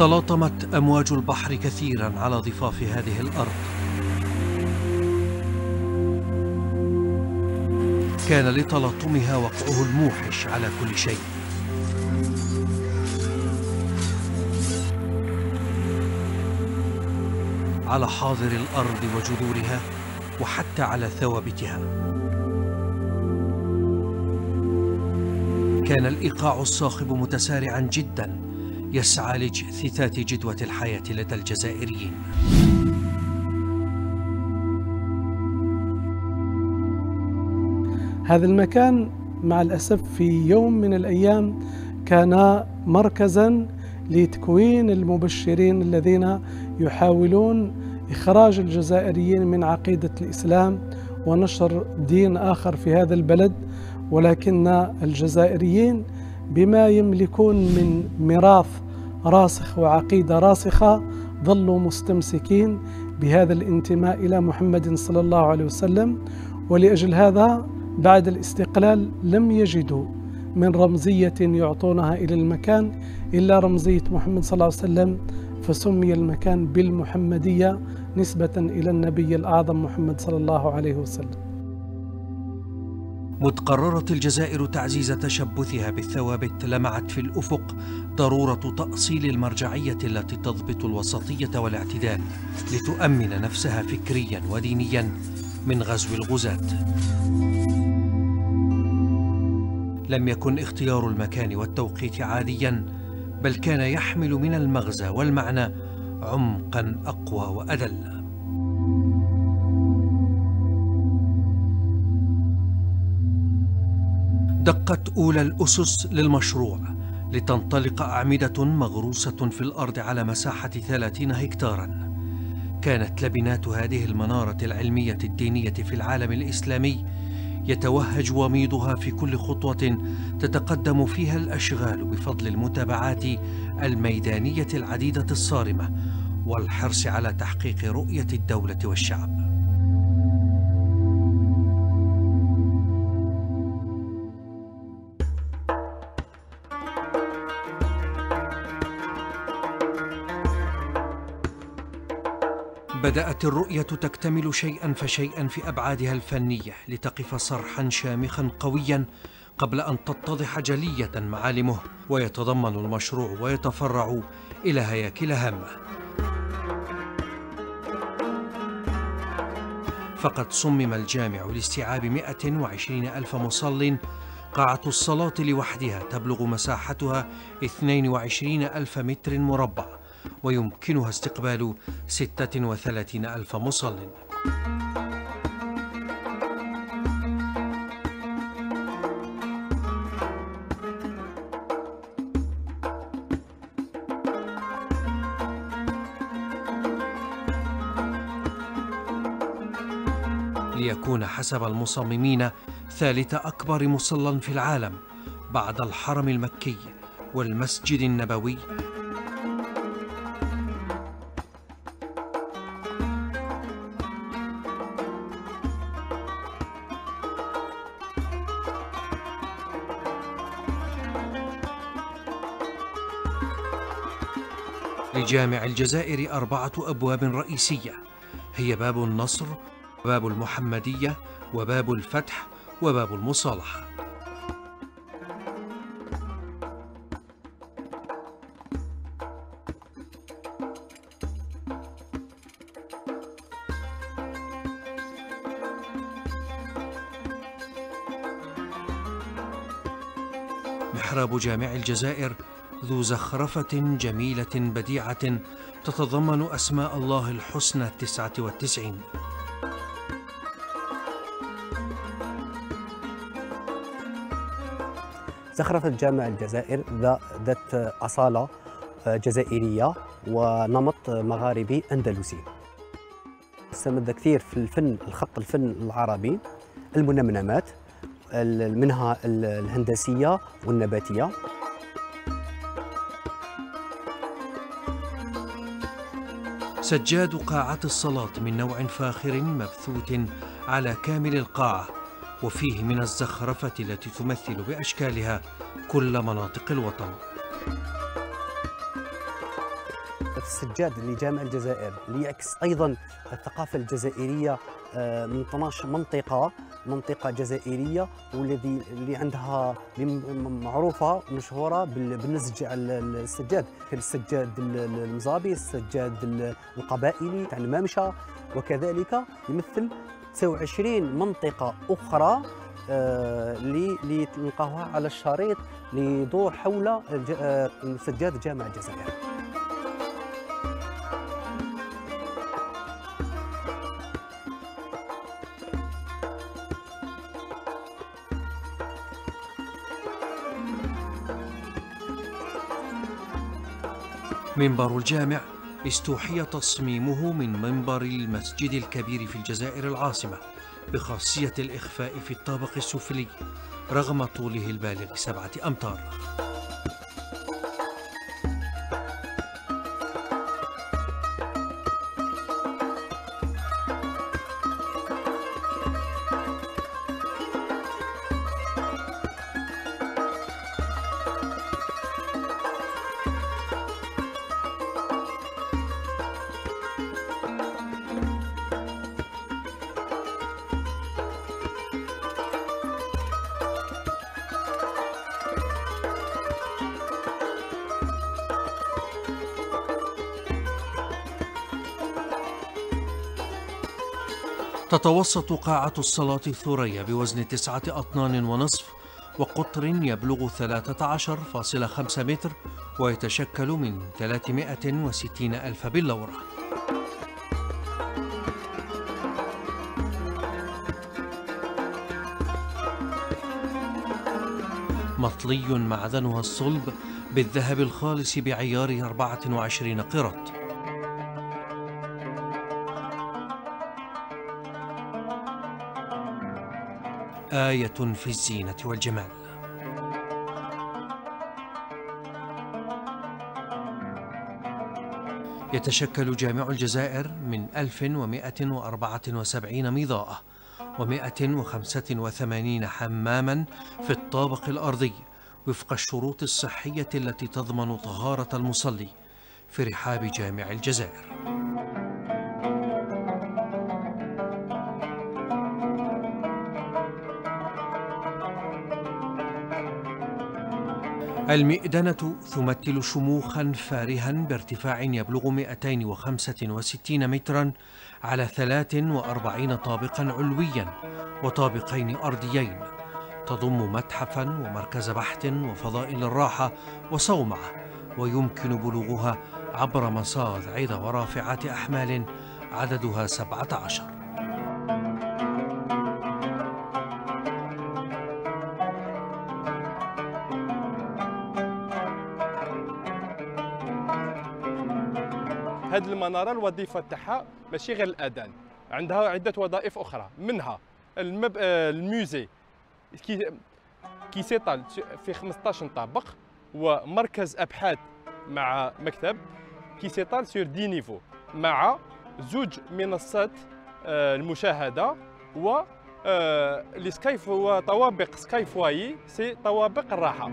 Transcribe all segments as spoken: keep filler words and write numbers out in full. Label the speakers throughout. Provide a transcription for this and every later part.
Speaker 1: تلاطمت أمواج البحر كثيرا على ضفاف هذه الأرض. كان لتلاطمها وقعه الموحش على كل شيء. على حاضر الأرض وجذورها، وحتى على ثوابتها. كان الإيقاع الصاخب متسارعا جدا، يسعى لاجتثاث جدوى الحياة لدى الجزائريين.
Speaker 2: هذا المكان مع الأسف في يوم من الأيام كان مركزا لتكوين المبشرين الذين يحاولون إخراج الجزائريين من عقيدة الإسلام ونشر دين آخر في هذا البلد. ولكن الجزائريين بما يملكون من ميراث راسخ وعقيدة راسخة ظلوا مستمسكين بهذا الانتماء إلى محمد صلى الله عليه وسلم. ولأجل هذا بعد الاستقلال لم يجدوا من رمزية يعطونها إلى المكان إلا رمزية محمد صلى الله عليه وسلم، فسمي المكان بالمحمدية نسبة إلى النبي الأعظم محمد صلى الله عليه وسلم.
Speaker 1: مذ قررت الجزائر تعزيز تشبثها بالثوابت، لمعت في الأفق ضرورة تأصيل المرجعية التي تضبط الوسطية والاعتدال لتؤمن نفسها فكريا ودينيا من غزو الغزاة. لم يكن اختيار المكان والتوقيت عاديا، بل كان يحمل من المغزى والمعنى عمقا أقوى وأدل. دقت أولى الأسس للمشروع لتنطلق أعمدة مغروسة في الأرض على مساحة ثلاثين هكتارا. كانت لبنات هذه المنارة العلمية الدينية في العالم الإسلامي يتوهج وميضها في كل خطوة تتقدم فيها الأشغال بفضل المتابعات الميدانية العديدة الصارمة والحرص على تحقيق رؤية الدولة والشعب. بدأت الرؤية تكتمل شيئا فشيئا في أبعادها الفنية لتقف صرحا شامخا قويا قبل أن تتضح جلية معالمه، ويتضمن المشروع ويتفرع إلى هياكل هامة. فقد صمم الجامع لاستيعاب مئة وعشرين ألف مصل. قاعة الصلاة لوحدها تبلغ مساحتها اثنين وعشرين ألف متر مربع، ويمكنها استقبال ستة وثلاثين ألف مصل. ليكون حسب المصممين ثالث أكبر مصلى في العالم بعد الحرم المكي والمسجد النبوي. لجامع الجزائر أربعة أبواب رئيسية، هي باب النصر، وباب المحمدية، وباب الفتح، وباب المصالحة. محراب جامع الجزائر ذو زخرفة جميلة بديعة تتضمن أسماء الله الحسنى التسعة والتسعين.
Speaker 3: زخرفة جامع الجزائر ذات أصالة جزائرية ونمط مغاربي أندلسي. استمد كثير في الفن الخط الفن العربي، المنمنمات منها الهندسية والنباتية.
Speaker 1: سجاد قاعة الصلاة من نوع فاخر مبثوث على كامل القاعة، وفيه من الزخرفة التي تمثل بأشكالها كل مناطق الوطن.
Speaker 3: السجاد لجامع الجزائر ليعكس أيضا الثقافة الجزائرية من اثنتي عشرة منطقة منطقة جزائرية، والذي اللي عندها معروفة مشهورة بالنسج على السجاد، كالسجاد المزابي، السجاد القبائلي تاع المامشة، وكذلك يمثل تسعة وعشرين منطقة أخرى اللي تلقاوها على الشريط ليدور حول سجاد جامع الجزائر.
Speaker 1: منبر الجامع استوحي تصميمه من منبر المسجد الكبير في الجزائر العاصمة، بخاصية الإخفاء في الطابق السفلي رغم طوله البالغ سبعة أمتار. تتوسط قاعة الصلاة الثريا بوزن تسعة أطنان ونصف وقطر يبلغ ثلاثة عشر فاصلة خمسة متر، ويتشكل من ثلاثمائة وستين ألف بلورة. مطلي معدنها الصلب بالذهب الخالص بعيار أربعة وعشرين قرط. آية في الزينة والجمال. يتشكل جامع الجزائر من ألف ومائة وأربعة وسبعين مضاءة ومائة وخمسة وثمانين حماما في الطابق الأرضي وفق الشروط الصحية التي تضمن طهارة المصلي في رحاب جامع الجزائر. المئذنة تمثل شموخا فارها بارتفاع يبلغ مئتين وخمسة وستين مترا على ثلاث وأربعين طابقا علويا وطابقين أرضيين، تضم متحفا ومركز بحث وفضاء للراحة وصومعة، ويمكن بلوغها عبر مصاعد ورافعات أحمال عددها سبعة عشر.
Speaker 4: هذه المنارة الوظيفة تاعها ماشي غير الأذان، عندها عدة وظائف أخرى، منها المب... الموزي كي كي سيطال في خمسطاش طابق، ومركز أبحاث مع مكتب كي سيطال سور دي نيفو، مع زوج منصات المشاهدة و لي سكايف وطوابق سكاي فوايي، سي طوابق الراحة.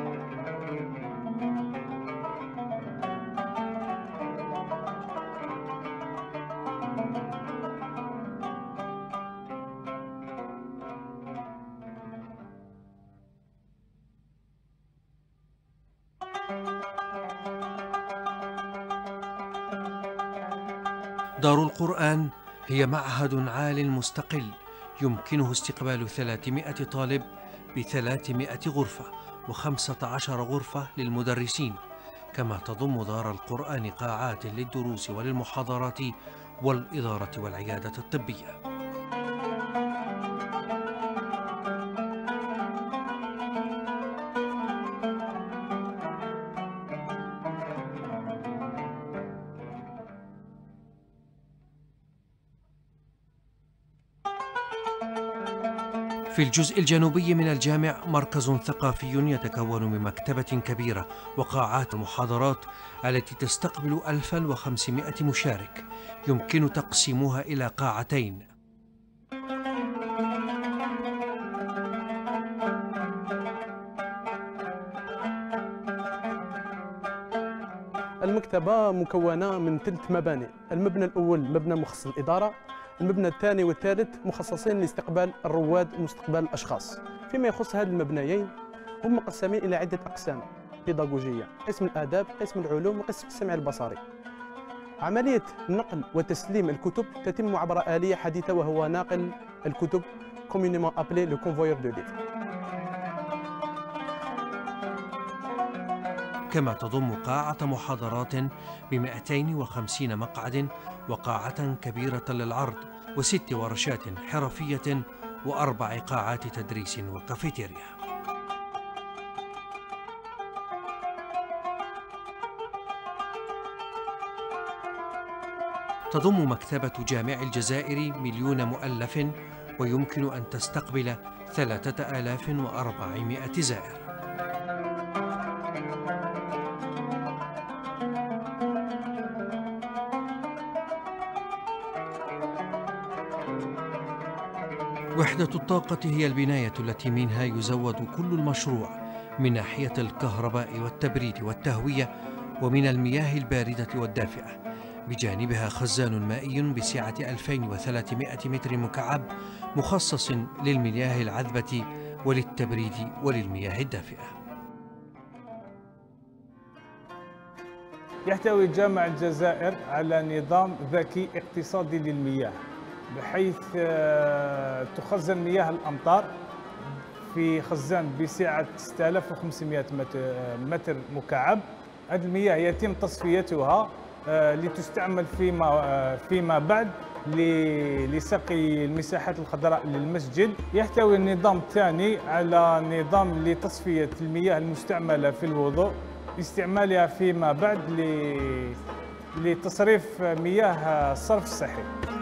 Speaker 1: دار القرآن هي معهد عال مستقل يمكنه استقبال ثلاثمائة طالب بثلاثمائة غرفة وخمسة عشر غرفة للمدرسين، كما تضم دار القرآن قاعات للدروس وللمحاضرات والإدارة والعيادة الطبية. في الجزء الجنوبي من الجامع مركز ثقافي يتكون من مكتبة كبيرة وقاعات المحاضرات التي تستقبل ألفا وخمسمائة مشارك، يمكن تقسيمها إلى قاعتين.
Speaker 5: المكتبة مكونة من ثلاث مباني. المبنى الأول مبنى مخصص للإدارة، المبنى الثاني والثالث مخصصين لاستقبال الرواد ومستقبل الأشخاص. فيما يخص هذه المبنيين هم مقسمين إلى عدة أقسام بيداغوجية: قسم الآداب، قسم العلوم، وقسم السمع البصري. عملية نقل وتسليم الكتب تتم عبر آلية حديثة، وهو ناقل الكتب communément appelé le convoyeur de livres.
Speaker 1: كما تضم قاعة محاضرات ب مئتين وخمسين مقعد، وقاعة كبيرة للعرض، وست ورشات حرفية، وأربع قاعات تدريس وكافيتيريا. تضم مكتبة جامع الجزائر مليون مؤلف، ويمكن أن تستقبل ثلاثة آلاف وأربعمائة زائر. وحدة الطاقة هي البناية التي منها يزود كل المشروع من ناحية الكهرباء والتبريد والتهوية ومن المياه الباردة والدافئة، بجانبها خزان مائي بسعة ألفين وثلاثمائة متر مكعب مخصص للمياه العذبة وللتبريد وللمياه الدافئة.
Speaker 6: يحتوي جامع الجزائر على نظام ذكي اقتصادي للمياه، بحيث تخزن مياه الأمطار في خزان بسعة ستة آلاف وخمسمائة متر مكعب. هذه المياه يتم تصفيتها لتستعمل فيما فيما بعد لسقي المساحات الخضراء للمسجد. يحتوي النظام الثاني على نظام لتصفية المياه المستعملة في الوضوء، استعمالها فيما بعد لتصريف مياه الصرف الصحي.